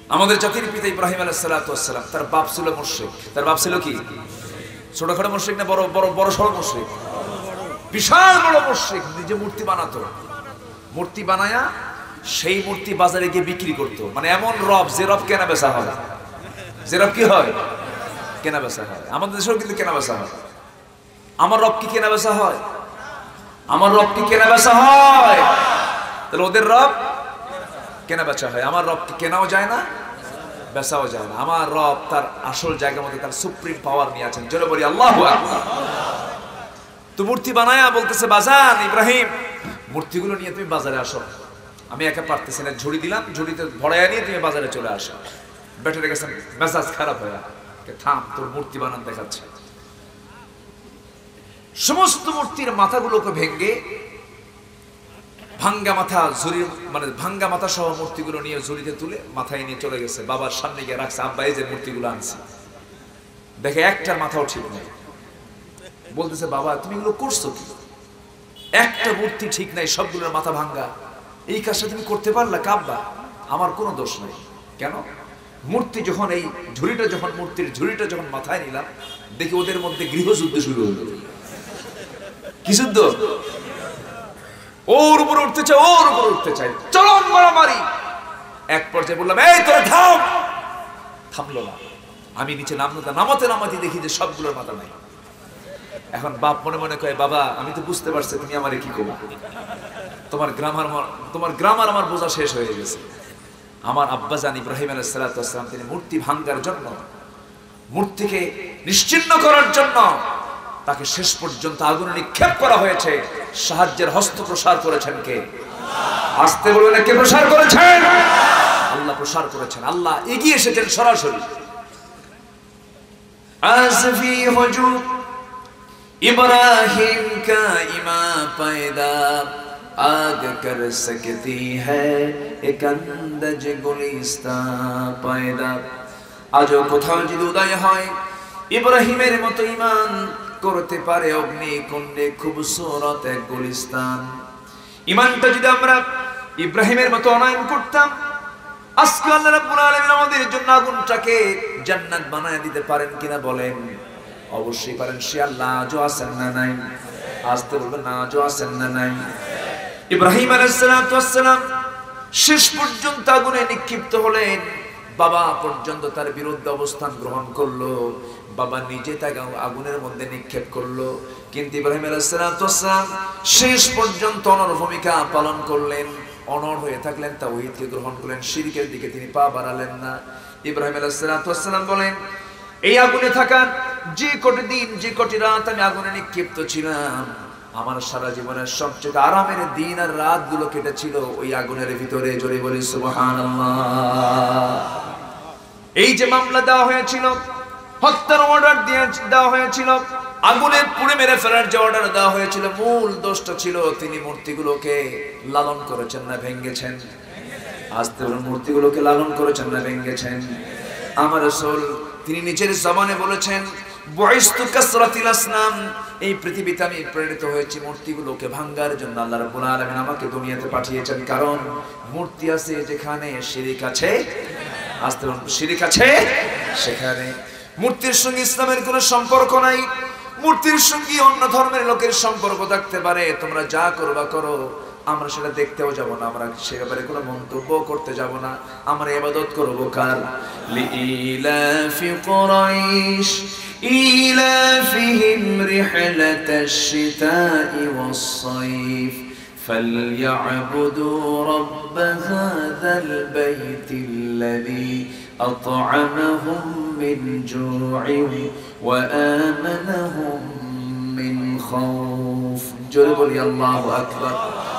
আমাদের জাতির পিতা ইব্রাহিম আলাইহিস সালাতু ওয়াস সালাম, তার বাপ ছিল মুশরিক। তার বাপ ছিল কি? ছোটখাটো মুশরিক না বড় বড় বড় সড় মুশরিক? বিশাল বড় মুশরিক। নিজে মূর্তি বানাতো, মূর্তি বানায়া সেই মূর্তি বাজারে গিয়ে বিক্রি করতো। মানে এমন রব, যে রব কেনা বেচা হয়, যে রব কি হয়? কেনা বেচা হয়। আমাদের দেশেও কিন্তু কেনা বেচা হয়। আমার রব কি কেনা বেচা হয়? আমার রব কি কেনা বেচা হয়? তাহলে ওদের রব কেনা বেচা হয়। আমার রব কি কেনাও যায় না, বেচাও যায় না। আমার রব তার আসল জায়গার মধ্যে তার সুপ্রিম পাওয়ার নিয়ে আছেন। জোরে বলি আল্লাহু আকবার। তো মূর্তি বানায়া বলতেছে, বাজান ইব্রাহিম, মূর্তিগুলো নিয়ে তুমি বাজারে আসো, আমি একা পারতেছি না। ঝুড়ি দিলাম, ঝুড়িতে ভরাইয়া নিয়ে তুমি বাজারে চলে আসো। ব্যাটারে গেছেন মেজাজ খারাপ হয়ে, থাম, তোর মূর্তি বানান দেখাচ্ছে। সমস্ত মূর্তির মাথাগুলোকে ভেঙ্গে ভাঙ্গা মাথা, ঝুড়ি মানে ভাঙ্গা মাথা সহ মূর্তিগুলো নিয়ে ঝুড়িতে তুলে মাথায় নিয়ে চলে গেছে। বাবার সামনে গিয়ে রাখছে, আব্বা এই যে মূর্তিগুলো আনছি। দেখে একটার মাথাও ঠিক নেই। বলতেছে, বাবা তুমি এগুলো করছো কি? একটা মূর্তি ঠিক নাই, সবগুলোর মাথা ভাঙ্গা, এই কাজটা তুমি করতে পারলা? কাব্বা, আমার কোনো দোষ নাই। কেন? মূর্তি যখন এই ঝুড়িটা, যখন মূর্তির ঝুড়িটা যখন মাথায় নিলাম, দেখি ওদের মধ্যে গৃহযুদ্ধ শুরু হলো। কি যুদ্ধ? ওর উপর উঠতে চাই, ওর উপর উঠতে চাই, চরম মারামারি। এক পর্যায়ে বললাম, এই তোরা থাম। থামলো না। আমি নিচে নামাতে নামাতে দেখি যে সবগুলোর মাথা নাই। এখন বাপ মনে মনে কয়, বাবা আমি তো বুঝতে পারছি তুমি আমারে কি করবে, তোমার গ্রামার আমার বোঝা শেষ হয়ে গেছে। আমার আব্বা জান ইব্রাহিম আলাইহিস সালাতু ওয়াস সালাম তিনি মূর্তি ভাঙার জন্য, মূর্তিকে নিশ্চিহ্ন করার জন্য তাকে শেষ পর্যন্ত আগুনে নিক্ষেপ করা হয়েছে। সাহায্যের হস্ত প্রসার করেছেন কে? আসতে বলবেন, কে প্রসার করেছেন? আল্লাহ প্রসার করেছেন। আল্লাহ এগিয়ে এসেছেন সরাসরি। আসফি হুজুর इब्राहिम का इमा पैदा आग कर सकती है एक अंदज गुलिस्तान पैदा। আজও কোথাও যদি উদয় হয় ইব্রাহিমের মতো ঈমান করতে পারে অগ্নিকুণ্ডে খুবসুরত এক গুলিস্তান। ঈমানটা যদি আমরা ইব্রাহিমের মতো অনয়ন করতাম, আজকে আল্লাহ রাব্বুল আলামিন আমাদের জন্য আগুনটাকে জান্নাত বানায় দিতে পারেন কিনা বলেন? অবশ্যই পারেন। সে আল্লাহ আজও আছেন না নাই? আসতে বলবেন না, আজও আছেন না নাই? ইব্রাহিম আলাইহিস সালাতু ওয়াস সালাম শেষ পর্যন্ত আগুনে নিক্ষিপ্ত হলেন। বাবা পর্যন্ত তার বিরুদ্ধে অবস্থান গ্রহণ করলো, বাবা নিজে তাকে আগুনের মধ্যে নিক্ষেপ করলো। কিন্তু ইব্রাহিম আলাইহিস সালাতু ওয়াস সালাম শেষ পর্যন্ত অনড় ভূমিকা পালন করলেন, অনড় হয়ে থাকলেন, তাওহীদকে গ্রহণ করলেন, শিরকের দিকে তিনি পা বাড়ালেন না। ইব্রাহিম আলাইহিস সালাতু ওয়াস সালাম বলেন, এই আগুনে থাকার যে কটি দিন, যে কটি রাত আমি আগুনে নিক্ষিপ্ত ছিলাম, আমার সারা জীবনের সবচেয়ে আরামের দিন আর রাত গুলো কেটেছিল ওই আগুনের ভিতরে। জোরে বলি সুবহানাল্লাহ। এই যে মামলা দেওয়া হয়েছিল, হত্যার অর্ডার দেওয়া হয়েছিল, আগুনে পুড়ে মেরে ফেলার যে অর্ডার দেওয়া হয়েছিল, মূল দোষটা ছিল তিনি মূর্তিগুলোকে লালন করেছেন না ভেঙ্গেছেন? আস্তে বলুন, মূর্তিগুলোকে লালন করেছেন না ভেঙ্গেছেন? আমার রাসূল তিনি নিজের জবানে বলেছেন, বুইসতু কাসরাতিল আসনাম, এই পৃথিবীতে আমি প্রেরিত হয়েছি মূর্তিগুলোকে ভাঙার জন্য। আল্লাহ রাব্বুল আলামিন আমাকে দুনিয়াতে পাঠিয়েছেন, কারণ মূর্তি আছে যেখানে শিরক আছে, আস্তে বলুন শিরক আছে সেখানে। মূর্তির সঙ্গে ইসলামের কোনো সম্পর্ক নাই, মূর্তির সঙ্গে অন্য ধর্মের লোকের সম্পর্ক থাকতে পারে। তোমরা যা করবা করো, আমরা সেটা দেখতেও যাব না, আমরা সে ব্যাপারে কোনো মন্তব্য করতে যাব না। আমরা ইবাদত করব কার? লিইলাফি কুরাইশ ইলাফিহিম রিহলাতাশ শিতাই ওয়াস সাইফ ফালইয়াবুদু রাব্ব হাযাল বাইতিল্লাযী আত'আমাহুম মিন জু'ইন ওয়া আমানাহুম মিন খাউফ। জোরে বলি আল্লাহু আকবার।